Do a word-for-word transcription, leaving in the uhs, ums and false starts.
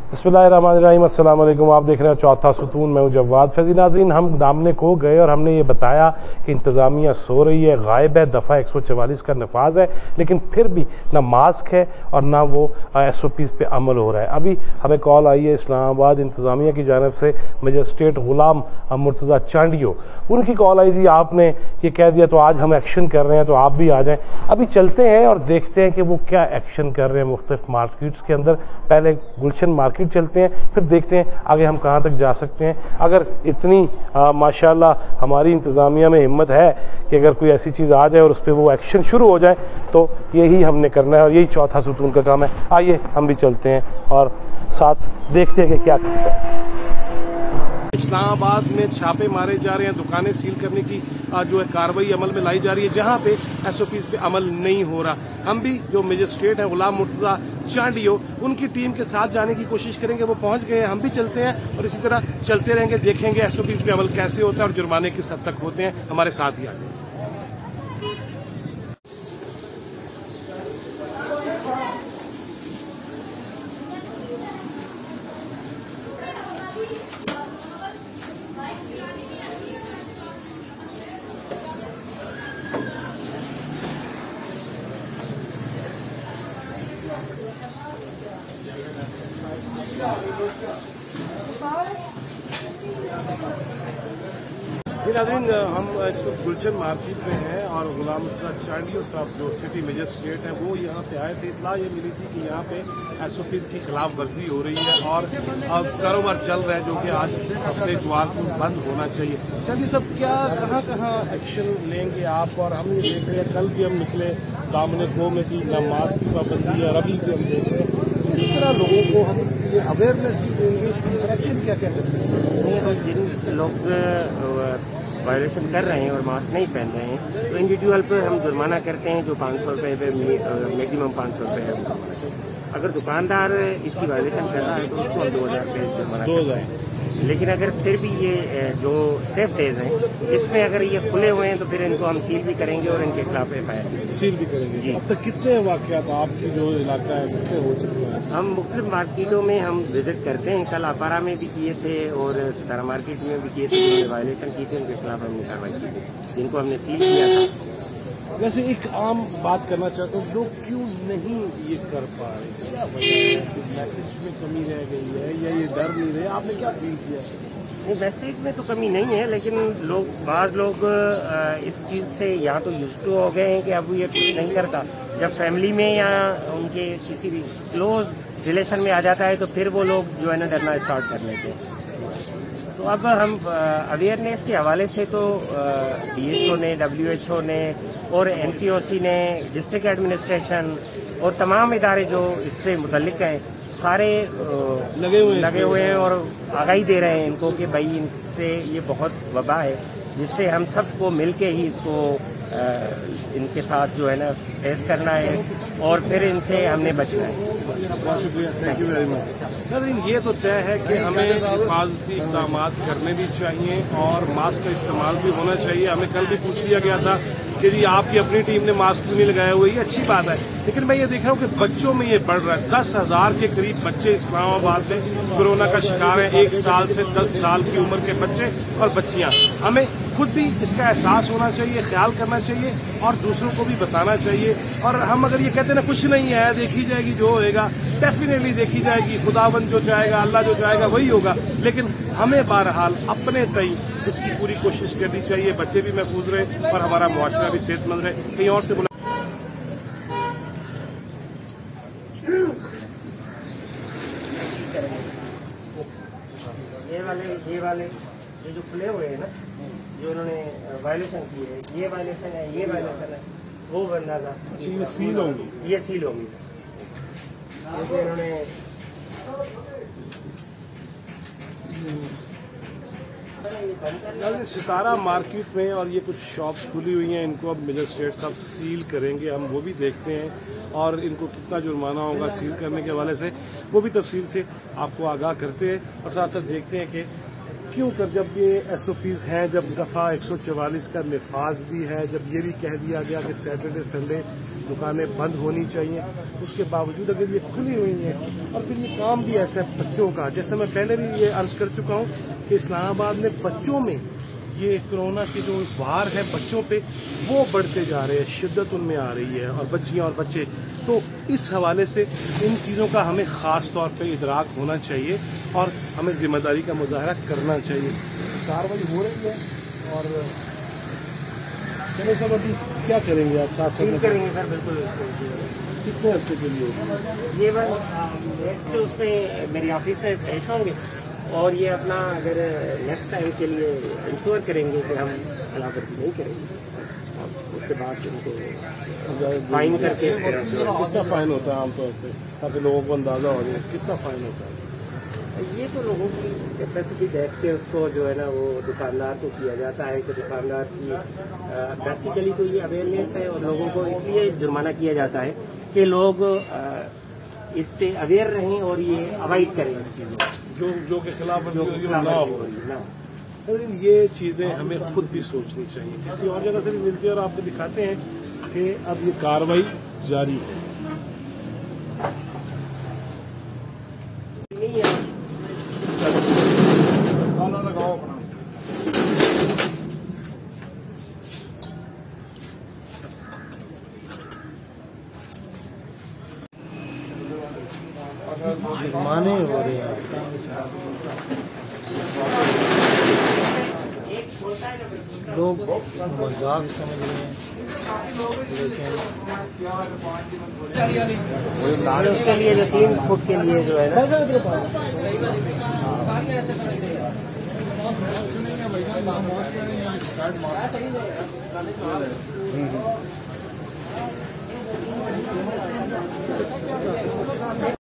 बिस्मिल्लाहिर्रहमानिर्रहीम। अस्सलाम वालेकुम। आप देख रहे हैं चौथा सुतून, मैं हूं जवाद फैजी। नाज़रीन, हम दामने को गए और हमने ये बताया कि इंतज़ामिया सो रही है, गायब है, दफ़ा एक सौ चवालीस का नफाज है, लेकिन फिर भी ना मास्क है और ना वो एस ओ पीज़ पे अमल हो रहा है। अभी हमें कॉल आई है इस्लामाबाद इंतज़ामिया की जानब से, मजिस्ट्रेट गुलाम मुर्तज़ा चांडियो, उनकी कॉल आई, जी आपने ये कह दिया तो आज हम एक्शन कर रहे हैं, तो आप भी आ जाएं। अभी चलते हैं और देखते हैं कि वो क्या एक्शन कर रहे हैं मुख्तलिफ मार्केट्स के अंदर। पहले गुलशन मार्केट चलते हैं, फिर देखते हैं आगे हम कहाँ तक जा सकते हैं। अगर इतनी माशाल्लाह हमारी इंतज़ामिया में हिम्मत है कि अगर कोई ऐसी चीज़ आ जाए और उस पर वो एक्शन शुरू हो जाए, तो यही हमने करना है और यही चौथा सुतून का काम है। आइए हम भी चलते हैं और साथ देखते हैं कि क्या करता है। इस्लामाबाद में छापे मारे जा रहे हैं, दुकानें सील करने की जो है कार्रवाई अमल में लाई जा रही है, जहां पे एसओपीज पे अमल नहीं हो रहा। हम भी जो मजिस्ट्रेट हैं गुलाम मुर्तज़ा चांडियो, उनकी टीम के साथ जाने की कोशिश करेंगे। वो पहुंच गए हैं, हम भी चलते हैं और इसी तरह चलते रहेंगे, देखेंगे एसओपीज पे अमल कैसे होता है और जुर्माने किस हद तक होते हैं। हमारे साथ ही आगे नाज़रीन, हम गुलशन मार्केट में हैं और गुलाम मुर्तज़ा चांडियो साहब जो सिटी मजिस्ट्रेट हैं वो यहाँ से आए थे। इत्तला ये मिली थी कि यहाँ पे एसओपी की खिलाफ वर्जी हो रही है और अब कारोबार चल रहा है जो कि आज हफ्ते इतवार को बंद होना चाहिए। चांडियो साहब, क्या कहाँ कहाँ एक्शन लेंगे आप? और हम ये देख रहे हैं, कल भी हम निकले दामने को में की ना मास्क की पाबंदी है और अभी भी हम देख रहे हैं। इसी तरह लोगों को हम अवेयरनेस भी देंगे, एक्शन क्या क्या कर सकते हैं? जिन लोग वायलेशन कर रहे हैं और मास्क नहीं पहन रहे हैं तो इंडिविजुअल पर हम जुर्माना करते हैं, जो पाँच सौ रुपये पे मैक्सिमम पाँच सौ रुपये है। अगर दुकानदार इसकी वायलेशन कर रहा है तो उसको हम दो हज़ार रुपये जुर्माना करते हैं। लेकिन अगर फिर भी ये जो सेफ डेज हैं इसमें अगर ये खुले हुए हैं तो फिर इनको हम सील भी करेंगे और इनके खिलाफ एफ आई आर सील भी करेंगे जी। अब तक कितने वाक़यात आपकी जो इलाका है कितने हो चुके हैं? हम मुख्तलिफ मार्केटों में हम विजिट करते हैं। कल अपारा में भी किए थे और सतारा मार्केट में भी किए थे, जिन्होंने वायलेशन की थी उनके खिलाफ हमने कार्रवाई की थी, जिनको हमने सील किया था। वैसे एक आम बात करना चाहता हूँ, लोग क्यों नहीं ये कर पा रहे? क्या वजह है कि मैसेज में कमी रह गई है या ये डर नहीं रहे? आपने क्या फील किया? नहीं, मैसेज में तो कमी नहीं है, लेकिन लोग बाज़ लोग इस चीज़ से या तो यूज टू हो गए हैं कि अब ये कुछ नहीं करता। जब फैमिली में या उनके किसी भी क्लोज रिलेशन में आ जाता है तो फिर वो लोग जो है ना डरना स्टार्ट कर लेते हैं। तो अब हम अवेयरनेस के हवाले से तो डीएचओ ने, डब्ल्यूएचओ ने और एनसीओसी ने, डिस्ट्रिक्ट एडमिनिस्ट्रेशन और तमाम इदारे जो इससे मुतल्लिक हैं सारे लगे हुए लगे हुए हैं और आगाही दे रहे हैं इनको कि भाई इनसे ये बहुत वबा है, जिससे हम सबको मिलके ही इसको आ, इनके साथ जो है ना फेस करना है और फिर इनसे हमने बचना है। बहुत शुक्रिया, थैंक यू वेरी मच। लेकिन ये तो तय है कि हमें हिफाजती इक़दाम करने भी चाहिए और मास्क का इस्तेमाल भी होना चाहिए। हमें कल भी पूछ लिया गया था कि जी आपकी अपनी टीम ने मास्क क्यों नहीं लगाया हुआ? ये अच्छी बात है, लेकिन मैं ये देख रहा हूँ कि बच्चों में ये बढ़ रहा है। दस हजार के करीब बच्चे इस्लामाबाद में कोरोना का शिकार हैं, एक साल से दस साल की उम्र के बच्चे और बच्चियां। हमें खुद भी इसका एहसास होना चाहिए, ख्याल करना चाहिए और दूसरों को भी बताना चाहिए। और हम अगर ये कहते हैं ना कुछ नहीं है, देखी जाएगी जो होएगा, डेफिनेटली देखी जाएगी, खुदावंद जो चाहेगा, अल्लाह जो चाहेगा वही होगा। लेकिन हमें बहरहाल अपने तय इसकी पूरी कोशिश करनी चाहिए, बच्चे भी महफूज रहे और हमारा मुआशरा भी सेहतमंद रहे। कहीं और से बोला ये वाले ये वाले ये जो खुले हुए हैं ना, जो उन्होंने वायलेशन की है, ये वायलेशन है, ये वायलेशन है, वो बंदा था ये सील होंगी, ये सील होंगी। जैसे इन्होंने सितारा मार्केट में और ये कुछ शॉप्स खुली हुई हैं, इनको अब मजिस्ट्रेट साहब सील करेंगे। हम वो भी देखते हैं और इनको कितना जुर्माना होगा सील करने के हवाले से वो भी तफसील से आपको आगाह करते हैं और साथ साथ देखते हैं कि کیوں کر جب یہ ایس او پیز ہیں، جب دفعہ ایک سو چوالیس کا نفاذ بھی ہے، جب یہ بھی کہہ دیا گیا کہ سیٹرڈے سنڈے دکانیں بند ہونی چاہیے، اس کے باوجود اگر یہ کھلی ہوئی ہیں اور پھر یہ کام بھی ایسا ہے بچوں کا، جیسے میں پہلے بھی یہ عرض کر چکا ہوں کہ اسلام آباد میں بچوں میں یہ کورونا کی جو وار ہے بچوں پہ وہ بڑھتے جا رہے ہیں، شدت ان میں آ رہی ہے، اور بچیاں اور بچے، تو اس حوالے سے ان چیزوں کا ہمیں خاص طور پہ ادراک ہونا چاہیے اور ہمیں ذمہ داری کا مظاہرہ کرنا چاہیے۔ کارروائی ہو رہی ہے اور چلے سب ابھی کیا کریں گے آپ؟ ساتھ ساتھ کریں گے سر، بالکل۔ کتنے عرصے کے لیے؟ یہ بس نیکسٹ اس میں میری آفس میں پیش ہوں گے اور یہ اپنا اگر نیکسٹ ٹائم کے لیے انشور کریں گے کہ ہم خلاف ورزی نہیں کریں گے، اس کے بعد ان کو فائن کر کے کتنا فائن ہوتا ہے عام طور پہ تاکہ لوگوں کو اندازہ ہو جائے کتنا فائن ہوتا ہے؟ یہ تو لوگوں کی کیپیسٹی دیکھ کے اس کو جو ہے نا وہ دکاندار کو کیا جاتا ہے کہ دکاندار کی بیسیکلی تو یہ اویئرنیس ہے اور لوگوں کو اس لیے جرمانہ کیا جاتا ہے کہ لوگ اس سے اویئر رہیں اور یہ اوائڈ کریں اس چیزوں جو جو کے خلاف جو نہ ہو۔ لیکن یہ چیزیں ہمیں خود بھی سوچنی چاہیے، کسی اور جگہ سے بھی ملتی ہے اور آپ کو دکھاتے ہیں کہ اب یہ کارروائی جاری ہے۔ جرمانے ہو رہے ہیں، لوگ مذاق سمجھ رہے ہیں، لیکن اس کے لیے جو تین فٹ کے لیے جو ہے نا